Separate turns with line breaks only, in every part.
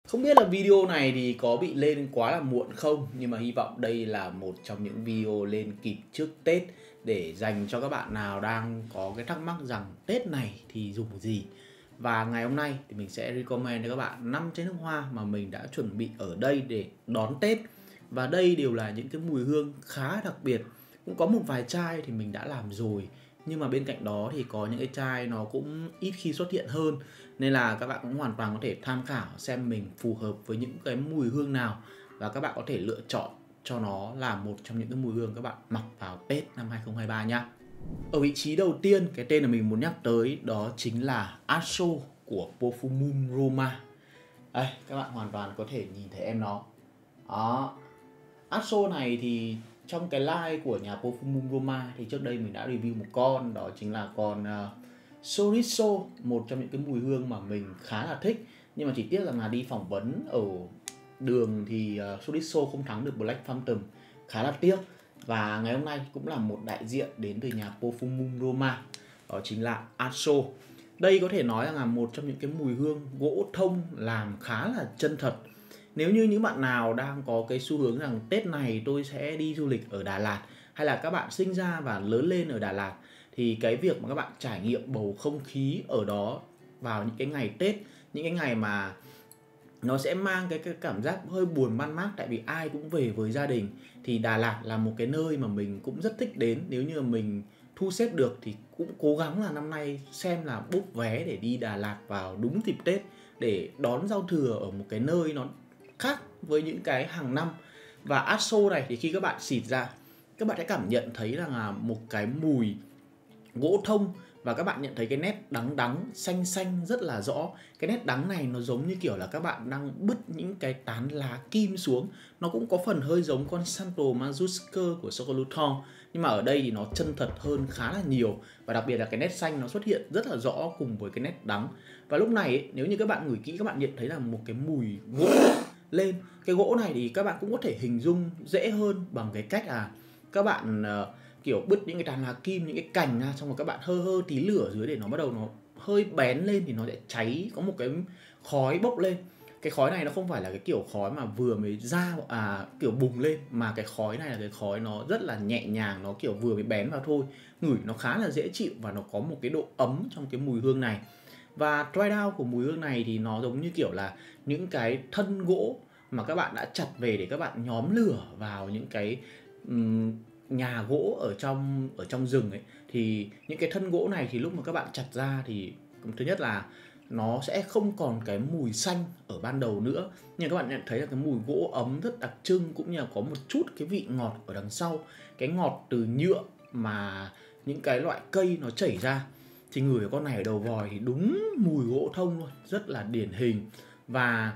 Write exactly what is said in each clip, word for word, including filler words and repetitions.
Không biết là video này thì có bị lên quá là muộn không, nhưng mà hy vọng đây là một trong những video lên kịp trước Tết để dành cho các bạn nào đang có cái thắc mắc rằng Tết này thì dùng gì. Và ngày hôm nay thì mình sẽ recommend cho các bạn năm chai nước hoa mà mình đã chuẩn bị ở đây để đón Tết. Và đây đều là những cái mùi hương khá đặc biệt. Cũng có một vài chai thì mình đã làm rồi, nhưng mà bên cạnh đó thì có những cái chai nó cũng ít khi xuất hiện hơn, nên là các bạn cũng hoàn toàn có thể tham khảo xem mình phù hợp với những cái mùi hương nào và các bạn có thể lựa chọn cho nó là một trong những cái mùi hương các bạn mặc vào Tết năm hai không hai ba nhá. Ở vị trí đầu tiên, cái tên mà mình muốn nhắc tới đó chính là Asso của Parfumum Roma. Đây, các bạn hoàn toàn có thể nhìn thấy em nó. Đó. Asso này thì trong cái line của nhà Parfumum Roma thì trước đây mình đã review một con, đó chính là con uh, Chorizo, một trong những cái mùi hương mà mình khá là thích. Nhưng mà chỉ tiếc rằng là đi phỏng vấn ở đường thì uh, Chorizo không thắng được Black Phantom, khá là tiếc. Và ngày hôm nay cũng là một đại diện đến từ nhà Parfumum Roma, đó chính là Asso. Đây có thể nói là một trong những cái mùi hương gỗ thông làm khá là chân thật. Nếu như những bạn nào đang có cái xu hướng rằng Tết này tôi sẽ đi du lịch ở Đà Lạt, hay là các bạn sinh ra và lớn lên ở Đà Lạt, thì cái việc mà các bạn trải nghiệm bầu không khí ở đó vào những cái ngày Tết, những cái ngày mà nó sẽ mang cái, cái cảm giác hơi buồn man mác, tại vì ai cũng về với gia đình, thì Đà Lạt là một cái nơi mà mình cũng rất thích đến. Nếu như mình thu xếp được thì cũng cố gắng là năm nay xem là book vé để đi Đà Lạt vào đúng dịp Tết để đón giao thừa ở một cái nơi nó khác với những cái hàng năm. Và Asso này thì khi các bạn xịt ra, các bạn sẽ cảm nhận thấy là một cái mùi gỗ thông, và các bạn nhận thấy cái nét đắng đắng xanh xanh rất là rõ. Cái nét đắng này nó giống như kiểu là các bạn đang bứt những cái tán lá kim xuống. Nó cũng có phần hơi giống con Santo Majusker của Chocolat, nhưng mà ở đây thì nó chân thật hơn khá là nhiều. Và đặc biệt là cái nét xanh nó xuất hiện rất là rõ cùng với cái nét đắng. Và lúc này ấy, nếu như các bạn ngửi kỹ, các bạn nhận thấy là một cái mùi gỗ lên. Cái gỗ này thì các bạn cũng có thể hình dung dễ hơn bằng cái cách là các bạn uh, kiểu bứt những cái tán lá kim, những cái cành ra, xong rồi các bạn hơ hơ tí lửa ở dưới để nó bắt đầu nó hơi bén lên thì nó sẽ cháy, có một cái khói bốc lên. Cái khói này nó không phải là cái kiểu khói mà vừa mới ra à kiểu bùng lên, mà cái khói này là cái khói nó rất là nhẹ nhàng, nó kiểu vừa mới bén vào thôi, ngửi nó khá là dễ chịu và nó có một cái độ ấm trong cái mùi hương này. Và dry down của mùi hương này thì nó giống như kiểu là những cái thân gỗ mà các bạn đã chặt về để các bạn nhóm lửa vào những cái um, nhà gỗ ở trong ở trong rừng ấy, thì những cái thân gỗ này thì lúc mà các bạn chặt ra thì thứ nhất là nó sẽ không còn cái mùi xanh ở ban đầu nữa, nhưng các bạn nhận thấy là cái mùi gỗ ấm rất đặc trưng, cũng như là có một chút cái vị ngọt ở đằng sau, cái ngọt từ nhựa mà những cái loại cây nó chảy ra. Thì ngửi con này ở đầu vòi thì đúng mùi gỗ thông luôn, rất là điển hình. Và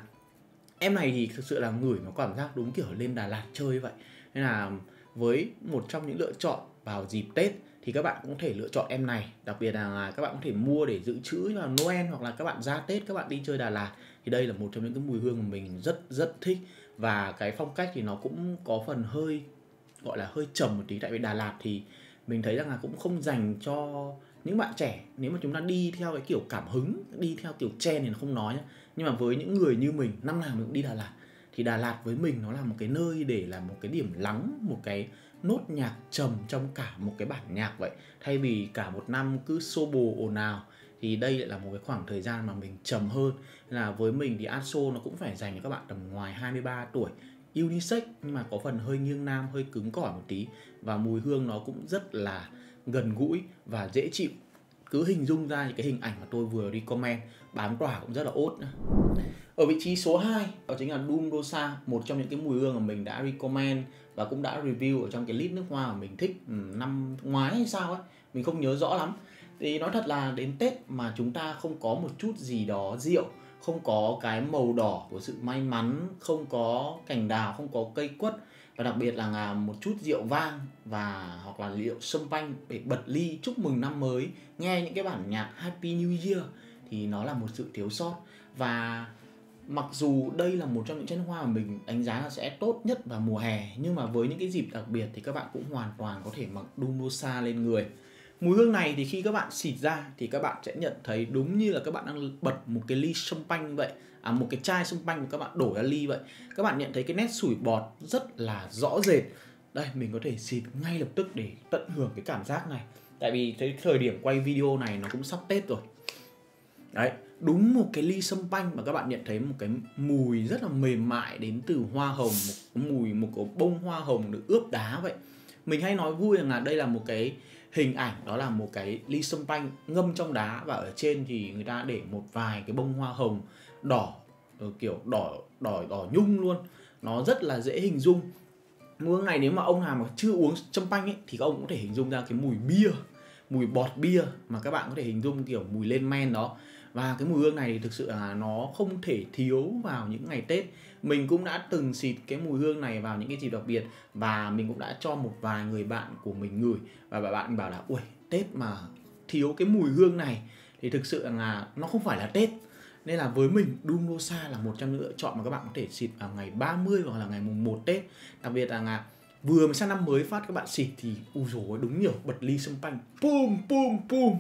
em này thì thực sự là ngửi nó cảm giác đúng kiểu lên Đà Lạt chơi vậy. Nên là với một trong những lựa chọn vào dịp Tết thì các bạn cũng có thể lựa chọn em này. Đặc biệt là các bạn có thể mua để dự trữ vào Noel, hoặc là các bạn ra Tết các bạn đi chơi Đà Lạt, thì đây là một trong những cái mùi hương mà mình rất rất thích. Và cái phong cách thì nó cũng có phần hơi gọi là hơi trầm một tí, tại vì Đà Lạt thì mình thấy rằng là cũng không dành cho những bạn trẻ. Nếu mà chúng ta đi theo cái kiểu cảm hứng, đi theo kiểu trend thì nó không nói nhá. Nhưng mà với những người như mình, năm nào mình cũng đi Đà Lạt, thì Đà Lạt với mình nó là một cái nơi để là một cái điểm lắng, một cái nốt nhạc trầm trong cả một cái bản nhạc vậy. Thay vì cả một năm cứ xô bồ ồn ào, thì đây lại là một cái khoảng thời gian mà mình trầm hơn. Nên là với mình thì Asso nó cũng phải dành cho các bạn tầm ngoài hai mươi ba tuổi, unisex nhưng mà có phần hơi nghiêng nam, hơi cứng cỏi một tí. Và mùi hương nó cũng rất là gần gũi và dễ chịu. Cứ hình dung ra những cái hình ảnh mà tôi vừa recommend, bám tỏa cũng rất là ốt nữa. Ở vị trí số hai, đó chính là Dum Rosa, một trong những cái mùi hương mà mình đã recommend và cũng đã review ở trong cái list nước hoa mà mình thích năm ngoái hay sao ấy, mình không nhớ rõ lắm. Thì nói thật là đến Tết mà chúng ta không có một chút gì đó rượu, không có cái màu đỏ của sự may mắn, không có cành đào, không có cây quất, và đặc biệt là một chút rượu vang và hoặc là rượu champagne để bật ly chúc mừng năm mới, nghe những cái bản nhạc Happy New Year, thì nó là một sự thiếu sót. Và mặc dù đây là một trong những chai nước hoa mà mình đánh giá là sẽ tốt nhất vào mùa hè, nhưng mà với những cái dịp đặc biệt thì các bạn cũng hoàn toàn có thể mặc Dum Rosa lên người. Mùi hương này thì khi các bạn xịt ra thì các bạn sẽ nhận thấy đúng như là các bạn đang bật một cái ly champagne vậy, à một cái chai champagne mà các bạn đổ ra ly vậy. Các bạn nhận thấy cái nét sủi bọt rất là rõ rệt. Đây, mình có thể xịt ngay lập tức để tận hưởng cái cảm giác này. Tại vì cái thời điểm quay video này nó cũng sắp Tết rồi. Đấy, đúng một cái ly champagne mà các bạn nhận thấy một cái mùi rất là mềm mại đến từ hoa hồng, một cái mùi một cái bông hoa hồng được ướp đá vậy. Mình hay nói vui rằng là đây là một cái hình ảnh, đó là một cái ly champagne ngâm trong đá và ở trên thì người ta để một vài cái bông hoa hồng đỏ, kiểu đỏ đỏ đỏ nhung luôn. Nó rất là dễ hình dung. Mùi hương này nếu mà ông nào mà chưa uống champagne ấy, thì các ông cũng có thể hình dung ra cái mùi bia, mùi bọt bia mà các bạn có thể hình dung kiểu mùi lên men đó. Và cái mùi hương này thì thực sự là nó không thể thiếu vào những ngày Tết. Mình cũng đã từng xịt cái mùi hương này vào những cái dịp đặc biệt và mình cũng đã cho một vài người bạn của mình ngửi và bạn bảo là ui, Tết mà thiếu cái mùi hương này thì thực sự là nó không phải là Tết. Nên là với mình, Doom Rosa là một trong những lựa chọn mà các bạn có thể xịt vào ngày ba mươi hoặc là ngày mùng một Tết. Đặc biệt là, là vừa mới sang năm mới phát các bạn xịt thì ui dồi ôi, đúng nhiều, bật ly champagne, pum pum pum.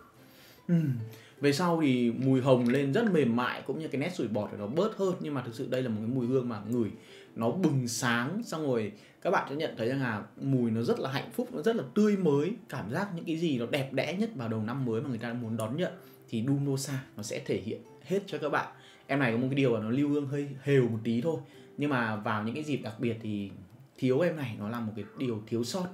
uhm. Về sau thì mùi hồng lên rất mềm mại, cũng như cái nét sủi bọt nó bớt hơn. Nhưng mà thực sự đây là một cái mùi hương mà ngửi nó bừng sáng, xong rồi các bạn sẽ nhận thấy rằng là mùi nó rất là hạnh phúc, nó rất là tươi mới. Cảm giác những cái gì nó đẹp đẽ nhất vào đầu năm mới mà người ta muốn đón nhận thì Doom Rosa nó sẽ thể hiện hết cho các bạn. Em này có một cái điều là nó lưu hương hơi hều một tí thôi, nhưng mà vào những cái dịp đặc biệt thì thiếu em này nó là một cái điều thiếu sót.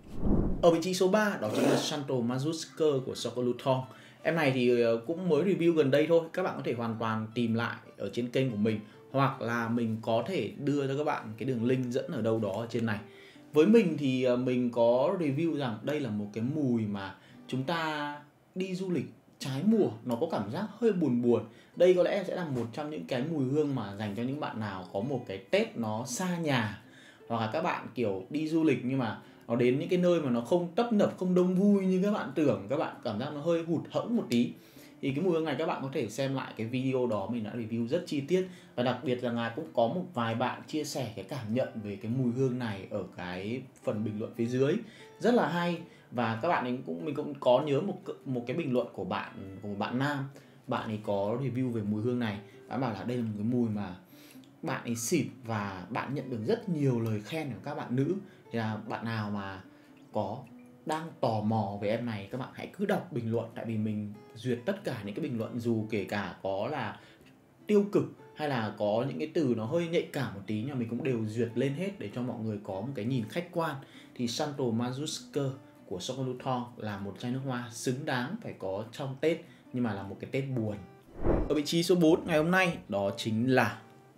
Ở vị trí số ba đó chính là Santo Mazusker của Choco Luton. Em này thì cũng mới review gần đây thôi, các bạn có thể hoàn toàn tìm lại ở trên kênh của mình, hoặc là mình có thể đưa cho các bạn cái đường link dẫn ở đâu đó ở trên này. Với mình thì mình có review rằng đây là một cái mùi mà chúng ta đi du lịch trái mùa, nó có cảm giác hơi buồn buồn. Đây có lẽ sẽ là một trong những cái mùi hương mà dành cho những bạn nào có một cái Tết nó xa nhà, hoặc là các bạn kiểu đi du lịch nhưng mà nó đến những cái nơi mà nó không tấp nập, không đông vui như các bạn tưởng, các bạn cảm giác nó hơi hụt hẫng một tí. Thì cái mùi hương này các bạn có thể xem lại cái video đó, mình đã review rất chi tiết. Và đặc biệt là ngài cũng có một vài bạn chia sẻ cái cảm nhận về cái mùi hương này ở cái phần bình luận phía dưới, rất là hay. Và các bạn ấy cũng mình cũng có nhớ một một cái bình luận của bạn của một bạn nam, bạn ấy có review về mùi hương này. Bạn bảo là đây là một cái mùi mà bạn ấy xịt và bạn nhận được rất nhiều lời khen của các bạn nữ. Thì là bạn nào mà có đang tò mò về em này, các bạn hãy cứ đọc bình luận. Tại vì mình duyệt tất cả những cái bình luận, dù kể cả có là tiêu cực hay là có những cái từ nó hơi nhạy cảm một tí, nhưng mà mình cũng đều duyệt lên hết để cho mọi người có một cái nhìn khách quan. Thì Santo Mazusker của Choco Luton là một chai nước hoa xứng đáng phải có trong Tết, nhưng mà là một cái Tết buồn. Ở vị trí số bốn ngày hôm nay đó chính là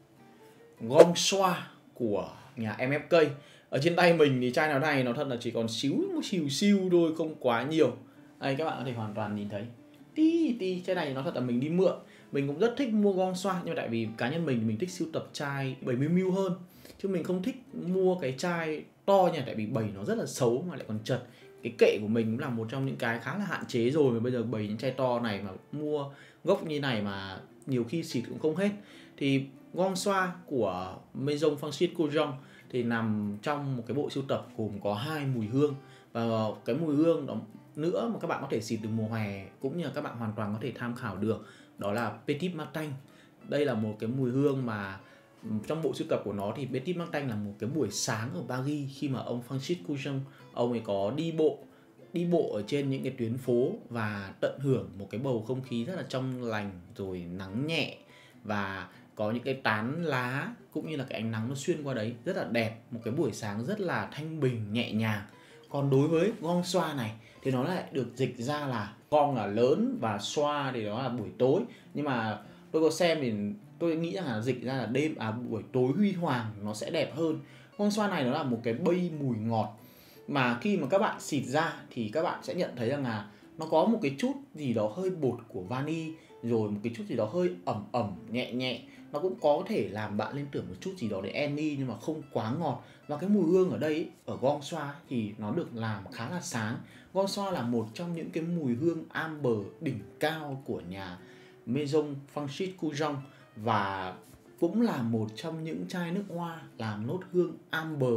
Gong Xoa của nhà em ép ca. Ở trên tay mình thì chai nào này nó thật là chỉ còn xíu xìu xìu thôi, không quá nhiều. Đây các bạn có thể hoàn toàn nhìn thấy tí tí. Chai này nó thật là mình đi mượn. Mình cũng rất thích mua Gong Xoa, nhưng mà tại vì cá nhân mình thì mình thích sưu tập chai bảy mươi mi li lít hơn, chứ mình không thích mua cái chai to nha. Tại vì bầy nó rất là xấu mà lại còn chật. Cái kệ của mình cũng là một trong những cái khá là hạn chế rồi, mà bây giờ bầy những chai to này mà mua gốc như này mà nhiều khi xịt cũng không hết. Thì Gong Xoa của Maison Francis Kurkdjian thì nằm trong một cái bộ sưu tập gồm có hai mùi hương. Và cái mùi hương đó nữa mà các bạn có thể xịt từ mùa hè, cũng như là các bạn hoàn toàn có thể tham khảo được, đó là Petit Matin. Đây là một cái mùi hương mà trong bộ sưu tập của nó thì Petit Matin là một cái buổi sáng ở Paris, khi mà ông Francis Kurkdjian ông ấy có đi bộ đi bộ ở trên những cái tuyến phố và tận hưởng một cái bầu không khí rất là trong lành, rồi nắng nhẹ và có những cái tán lá cũng như là cái ánh nắng nó xuyên qua đấy, rất là đẹp. Một cái buổi sáng rất là thanh bình, nhẹ nhàng. Còn đối với Gong Xoa này thì nó lại được dịch ra là Gong là lớn và Xoa thì đó là buổi tối. Nhưng mà tôi có xem thì tôi nghĩ rằng là dịch ra là đêm à buổi tối huy hoàng nó sẽ đẹp hơn. Gong Xoa này nó là một cái bay mùi ngọt mà khi mà các bạn xịt ra thì các bạn sẽ nhận thấy rằng là nó có một cái chút gì đó hơi bột của vani, rồi một cái chút gì đó hơi ẩm ẩm nhẹ nhẹ. Nó cũng có thể làm bạn liên tưởng một chút gì đó đến Annie, nhưng mà không quá ngọt. Và cái mùi hương ở đây ở Gong Xoa thì nó được làm khá là sáng. Gong Xoa là một trong những cái mùi hương amber đỉnh cao của nhà Maison Francis Kurkdjian, và cũng là một trong những chai nước hoa làm nốt hương amber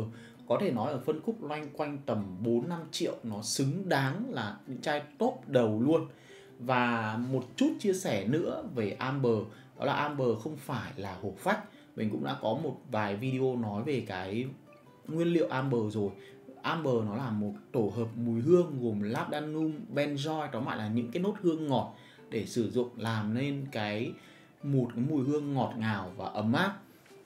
có thể nói ở phân khúc loanh quanh tầm bốn năm triệu nó xứng đáng là những chai top đầu luôn. Và một chút chia sẻ nữa về Amber, đó là Amber không phải là hổ phách. Mình cũng đã có một vài video nói về cái nguyên liệu Amber rồi. Amber nó là một tổ hợp mùi hương gồm labdanum, benzoin, tóm lại là những cái nốt hương ngọt để sử dụng làm nên cái một cái mùi hương ngọt ngào và ấm áp.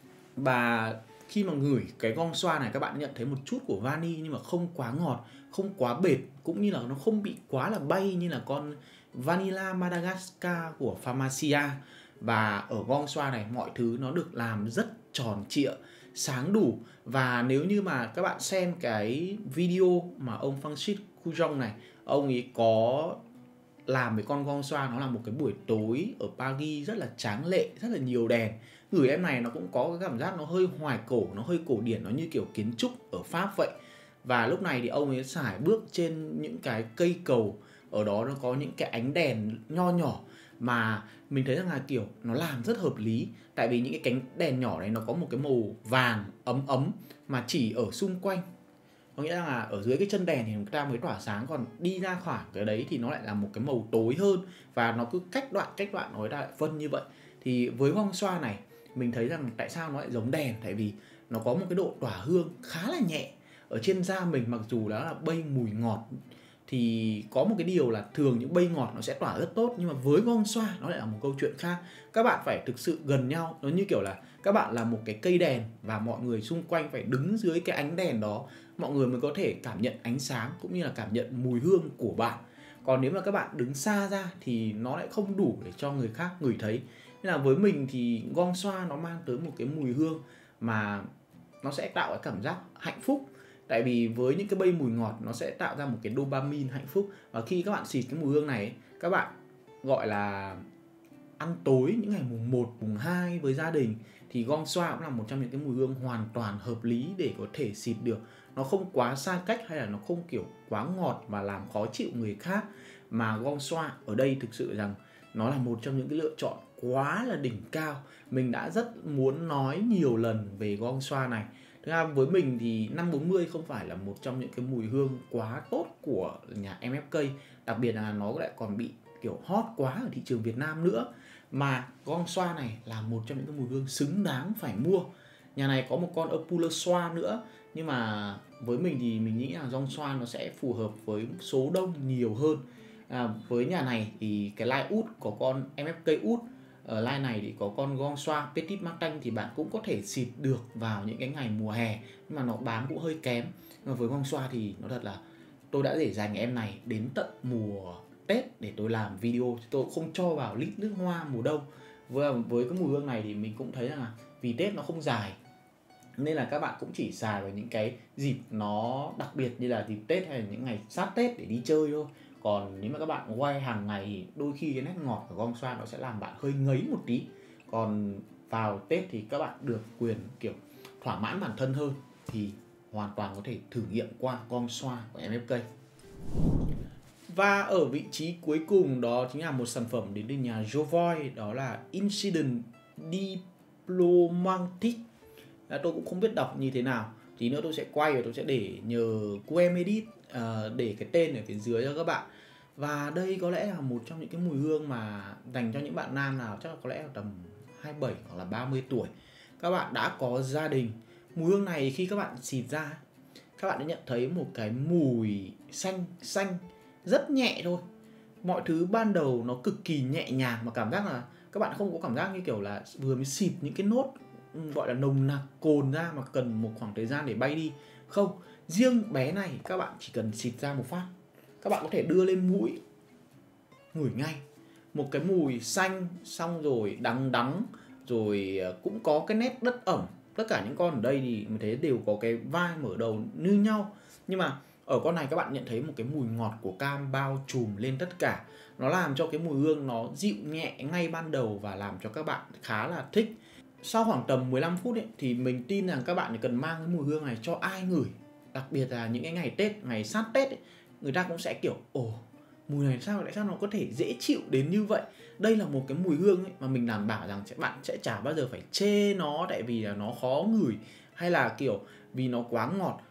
Và khi mà ngửi cái gong xoa này, các bạn nhận thấy một chút của vani nhưng mà không quá ngọt, không quá bệt, cũng như là nó không bị quá là bay như là con Vanilla Madagascar của Pharmacia. Và ở gong xoa này mọi thứ nó được làm rất tròn trịa, sáng đủ. Và nếu như mà các bạn xem cái video mà ông Francis Coujon này, ông ấy có làm với con gong xoa, nó là một cái buổi tối ở Paris rất là tráng lệ, rất là nhiều đèn. Gửi em này nó cũng có cái cảm giác nó hơi hoài cổ, nó hơi cổ điển, nó như kiểu kiến trúc ở Pháp vậy. Và lúc này thì ông ấy sải bước trên những cái cây cầu, ở đó nó có những cái ánh đèn nho nhỏ mà mình thấy rằng là kiểu nó làm rất hợp lý. Tại vì những cái cánh đèn nhỏ này nó có một cái màu vàng ấm ấm mà chỉ ở xung quanh, có nghĩa là ở dưới cái chân đèn thì người ta mới tỏa sáng, còn đi ra khỏi cái đấy thì nó lại là một cái màu tối hơn. Và nó cứ cách đoạn cách đoạn nói ra lại phân như vậy. Thì với gong xoa này mình thấy rằng tại sao nó lại giống đèn, tại vì nó có một cái độ tỏa hương khá là nhẹ. Ở trên da mình mặc dù đó là bay mùi ngọt thì có một cái điều là thường những bay ngọt nó sẽ tỏa rất tốt, nhưng mà với gong xoa nó lại là một câu chuyện khác. Các bạn phải thực sự gần nhau, nó như kiểu là các bạn là một cái cây đèn và mọi người xung quanh phải đứng dưới cái ánh đèn đó, mọi người mới có thể cảm nhận ánh sáng cũng như là cảm nhận mùi hương của bạn. Còn nếu mà các bạn đứng xa ra thì nó lại không đủ để cho người khác ngửi thấy. Nên là với mình thì gong xoa nó mang tới một cái mùi hương mà nó sẽ tạo cái cảm giác hạnh phúc. Tại vì với những cái bay mùi ngọt nó sẽ tạo ra một cái dopamine hạnh phúc. Và khi các bạn xịt cái mùi hương này, các bạn gọi là ăn tối những ngày mùng một, mùng hai với gia đình, thì gong xoa cũng là một trong những cái mùi hương hoàn toàn hợp lý để có thể xịt được. Nó không quá xa cách hay là nó không kiểu quá ngọt và làm khó chịu người khác. Mà gong xoa ở đây thực sự rằng nó là một trong những cái lựa chọn quá là đỉnh cao. Mình đã rất muốn nói nhiều lần về gong xoa này. Thực ra với mình thì năm bốn mươi không phải là một trong những cái mùi hương quá tốt của nhà em ép ca. Đặc biệt là nó lại còn bị kiểu hot quá ở thị trường Việt Nam nữa. Mà gong xoa này là một trong những cái mùi hương xứng đáng phải mua. Nhà này có một con Opula xoa nữa, nhưng mà với mình thì mình nghĩ là gong xoa nó sẽ phù hợp với số đông nhiều hơn. À, với nhà này thì cái line út có con em ép ca út, ở line này thì có con gong xoa Petit Martin thì bạn cũng có thể xịt được vào những cái ngày mùa hè, nhưng mà nó bám cũng hơi kém. Nhưng mà với gong xoa thì nó thật là tôi đã để dành em này đến tận mùa Tết để tôi làm video, tôi không cho vào lít nước hoa mùa đông. Với, với cái mùi hương này thì mình cũng thấy là vì Tết nó không dài nên là các bạn cũng chỉ xài vào những cái dịp nó đặc biệt như là dịp Tết hay là những ngày sát Tết để đi chơi thôi. Còn nếu mà các bạn quay hàng ngày thì đôi khi cái nét ngọt của gong xoa nó sẽ làm bạn hơi ngấy một tí. Còn vào Tết thì các bạn được quyền kiểu thỏa mãn bản thân hơn thì hoàn toàn có thể thử nghiệm qua gong xoa của em ép ca. Và ở vị trí cuối cùng đó chính là một sản phẩm đến từ nhà Jovoy, đó là Incident Diplomatic. Tôi cũng không biết đọc như thế nào, tí nữa tôi sẽ quay và tôi sẽ để nhờ cô em edit uh, để cái tên ở phía dưới cho các bạn. Và đây có lẽ là một trong những cái mùi hương mà dành cho những bạn nam nào chắc là có lẽ là tầm hai mươi bảy hoặc là ba mươi tuổi, các bạn đã có gia đình. Mùi hương này khi các bạn xịt ra, các bạn đã nhận thấy một cái mùi xanh xanh rất nhẹ thôi. Mọi thứ ban đầu nó cực kỳ nhẹ nhàng mà cảm giác là các bạn không có cảm giác như kiểu là vừa mới xịt những cái nốt gọi là nồng nặc cồn ra mà cần một khoảng thời gian để bay đi. Không, riêng bé này các bạn chỉ cần xịt ra một phát, các bạn có thể đưa lên mũi ngửi ngay. Một cái mùi xanh, xong rồi đắng đắng, rồi cũng có cái nét đất ẩm. Tất cả những con ở đây thì mình thấy đều có cái vai mở đầu như nhau. Nhưng mà ở con này các bạn nhận thấy một cái mùi ngọt của cam bao trùm lên tất cả. Nó làm cho cái mùi hương nó dịu nhẹ ngay ban đầu và làm cho các bạn khá là thích. Sau khoảng tầm mười lăm phút ấy, thì mình tin rằng các bạn cần mang cái mùi hương này cho ai ngửi. Đặc biệt là những cái ngày Tết, ngày sát Tết ấy, người ta cũng sẽ kiểu ồ, mùi này sao lại sao nó có thể dễ chịu đến như vậy. Đây là một cái mùi hương ấy mà mình đảm bảo rằng bạn sẽ chả bao giờ phải chê nó tại vì là nó khó ngửi hay là kiểu vì nó quá ngọt.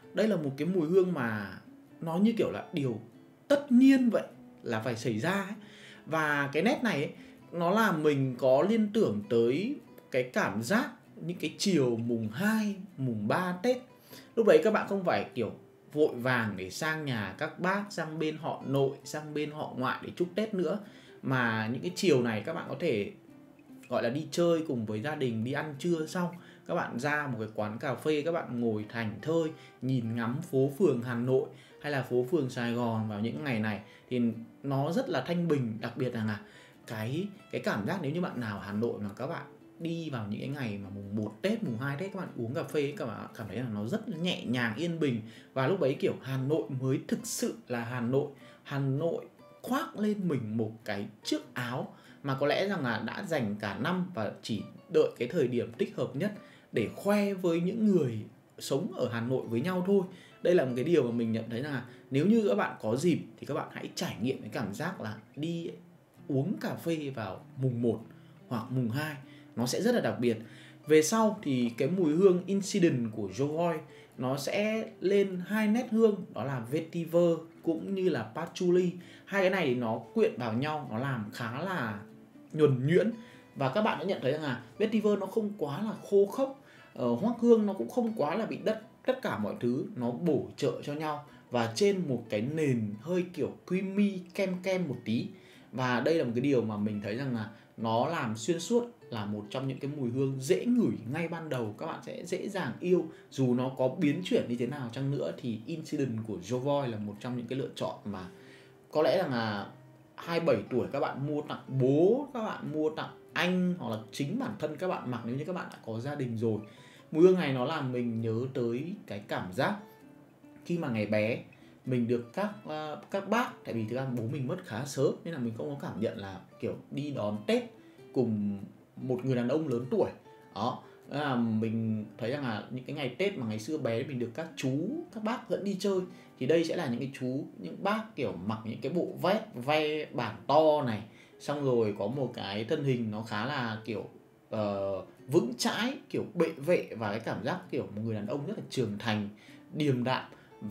đây là một cái mùi hương mà nó như kiểu là điều tất nhiên vậy, là phải xảy ra ấy. Và cái nét này ấy, nó làm mình có liên tưởng tới cái cảm giác những cái chiều mùng hai, mùng ba Tết. Lúc đấy các bạn không phải kiểu vội vàng để sang nhà các bác, sang bên họ nội, sang bên họ ngoại để chúc Tết nữa, mà những cái chiều này các bạn có thể gọi là đi chơi cùng với gia đình, đi ăn trưa xong các bạn ra một cái quán cà phê, các bạn ngồi thảnh thơi nhìn ngắm phố phường Hà Nội hay là phố phường Sài Gòn vào những ngày này thì nó rất là thanh bình. Đặc biệt là, là cái cái cảm giác nếu như bạn nào Hà Nội mà các bạn đi vào những cái ngày mà mùng một Tết, mùng hai Tết, các bạn uống cà phê các bạn cảm thấy là nó rất nhẹ nhàng, yên bình. Và lúc đấy kiểu Hà Nội mới thực sự là Hà Nội. Hà Nội khoác lên mình một cái chiếc áo mà có lẽ rằng là đã dành cả năm và chỉ đợi cái thời điểm thích hợp nhất để khoe với những người sống ở Hà Nội với nhau thôi. Đây là một cái điều mà mình nhận thấy là nếu như các bạn có dịp thì các bạn hãy trải nghiệm cái cảm giác là đi uống cà phê vào mùng một hoặc mùng hai, nó sẽ rất là đặc biệt. Về sau thì cái mùi hương Incident của Jovoy nó sẽ lên hai nét hương, đó là Vetiver cũng như là Patchouli. Hai cái này thì nó quyện vào nhau, nó làm khá là nhuần nhuyễn. Và các bạn đã nhận thấy rằng là Vetiver nó không quá là khô khốc, ờ, hoắc hương nó cũng không quá là bị đất. Tất cả mọi thứ nó bổ trợ cho nhau và trên một cái nền hơi kiểu creamy, kem kem một tí. Và đây là một cái điều mà mình thấy rằng là nó làm xuyên suốt, là một trong những cái mùi hương dễ ngửi ngay ban đầu, các bạn sẽ dễ dàng yêu. Dù nó có biến chuyển như thế nào chăng nữa thì Incident của Jovoy là một trong những cái lựa chọn mà có lẽ rằng là hai mươi bảy tuổi các bạn mua tặng bố, các bạn mua tặng anh, hoặc là chính bản thân các bạn mặc nếu như các bạn đã có gia đình rồi. Mùi hương này nó làm mình nhớ tới cái cảm giác khi mà ngày bé mình được các uh, các bác, tại vì thực ra bố mình mất khá sớm nên là mình không có cảm nhận là kiểu đi đón Tết cùng một người đàn ông lớn tuổi. Đó, là mình thấy rằng là những cái ngày Tết mà ngày xưa bé mình được các chú, các bác dẫn đi chơi thì đây sẽ là những cái chú, những bác kiểu mặc những cái bộ vest ve bản to này, xong rồi có một cái thân hình nó khá là kiểu uh, vững chãi, kiểu bệ vệ, và cái cảm giác kiểu một người đàn ông rất là trưởng thành, điềm đạm.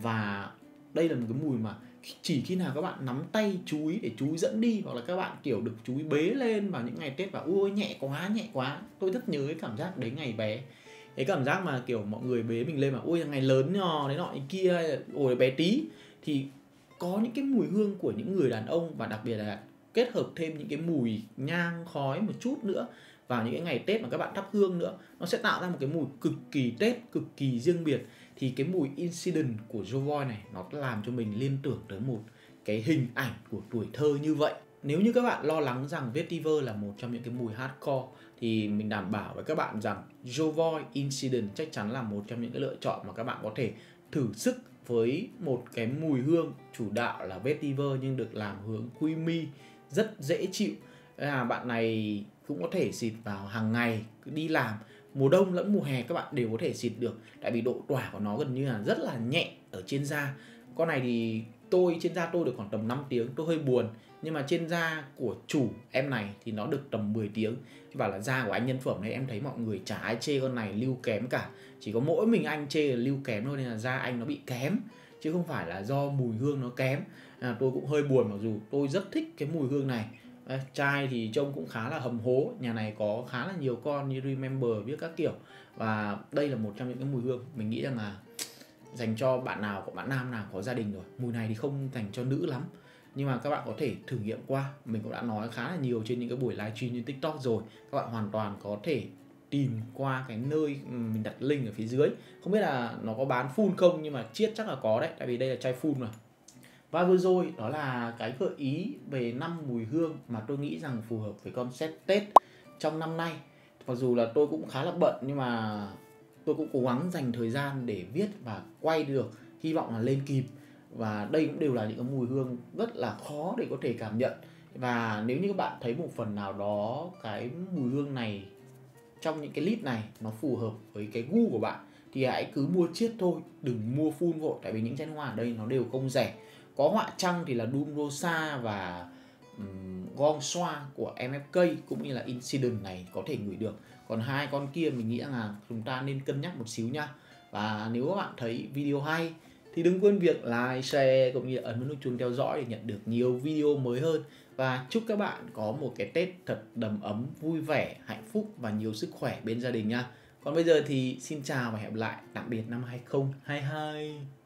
Và đây là một cái mùi mà chỉ khi nào các bạn nắm tay chú ý để chú ý dẫn đi, hoặc là các bạn kiểu được chú ý bế lên vào những ngày Tết và ôi nhẹ quá nhẹ quá, tôi rất nhớ cái cảm giác đấy ngày bé. Cái cảm giác mà kiểu mọi người bế mình lên mà ôi là ngày lớn nhò đấy nọ kia, hay là ôi bé tí, thì có những cái mùi hương của những người đàn ông, và đặc biệt là kết hợp thêm những cái mùi nhang khói một chút nữa vào những cái ngày Tết mà các bạn thắp hương nữa, nó sẽ tạo ra một cái mùi cực kỳ Tết, cực kỳ riêng biệt. Thì cái mùi Incident của Jovoy này nó làm cho mình liên tưởng tới một cái hình ảnh của tuổi thơ như vậy. Nếu như các bạn lo lắng rằng Vetiver là một trong những cái mùi hardcore thì mình đảm bảo với các bạn rằng Jovoy Incident chắc chắn là một trong những cái lựa chọn mà các bạn có thể thử sức với một cái mùi hương chủ đạo là Vetiver nhưng được làm hướng creamy, rất dễ chịu. À, bạn này cũng có thể xịt vào hàng ngày đi làm, mùa đông lẫn mùa hè các bạn đều có thể xịt được, tại vì độ tỏa của nó gần như là rất là nhẹ ở trên da. Con này thì tôi trên da tôi được khoảng tầm năm tiếng, tôi hơi buồn, nhưng mà trên da của chủ em này thì nó được tầm mười tiếng. Và là da của anh nhân phẩm này em thấy mọi người chả ai chê con này lưu kém cả, chỉ có mỗi mình anh chê là lưu kém thôi, nên là da anh nó bị kém chứ không phải là do mùi hương nó kém. À, tôi cũng hơi buồn mặc dù tôi rất thích cái mùi hương này. À, chai thì trông cũng khá là hầm hố, nhà này có khá là nhiều con như Remember viết các kiểu, và đây là một trong những cái mùi hương mình nghĩ rằng là dành cho bạn nào, có bạn nam nào có gia đình rồi. Mùi này thì không dành cho nữ lắm, nhưng mà các bạn có thể thử nghiệm qua. Mình cũng đã nói khá là nhiều trên những cái buổi livestream trên TikTok rồi, các bạn hoàn toàn có thể tìm qua cái nơi mình đặt link ở phía dưới. Không biết là nó có bán full không, nhưng mà chiết chắc là có đấy, tại vì đây là chai full mà. Và vừa rồi đó là cái gợi ý về năm mùi hương mà tôi nghĩ rằng phù hợp với concept Tết trong năm nay. Mặc dù là tôi cũng khá là bận nhưng mà tôi cũng cố gắng dành thời gian để viết và quay được, hy vọng là lên kịp. Và đây cũng đều là những cái mùi hương rất là khó để có thể cảm nhận. Và nếu như các bạn thấy một phần nào đó cái mùi hương này trong những cái list này nó phù hợp với cái gu của bạn thì hãy cứ mua chiết thôi, đừng mua full vội, tại vì những chai hoa ở đây nó đều không rẻ. Có họa trăng thì là Dum Rosa và um, Gong Xoa của em ép ca cũng như là Incident này có thể ngửi được. Còn hai con kia mình nghĩ là chúng ta nên cân nhắc một xíu nha. Và nếu các bạn thấy video hay thì đừng quên việc like, share cũng như ấn vào nút chuông theo dõi để nhận được nhiều video mới hơn. Và chúc các bạn có một cái Tết thật đầm ấm, vui vẻ, hạnh phúc và nhiều sức khỏe bên gia đình nha. Còn bây giờ thì xin chào và hẹn gặp lại. Tạm biệt năm hai không hai hai.